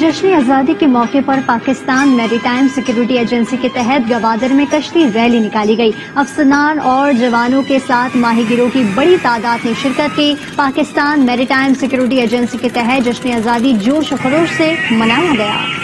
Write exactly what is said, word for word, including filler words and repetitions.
जश्न आज़ादी के मौके पर पाकिस्तान मैरीटाइम सिक्योरिटी एजेंसी के तहत गवादर में कश्ती रैली निकाली गई। अफसरान और जवानों के साथ माहीगिरों की बड़ी तादाद ने शिरकत की। पाकिस्तान मैरीटाइम सिक्योरिटी एजेंसी के तहत जश्न आज़ादी जोश खरोश से मनाया गया।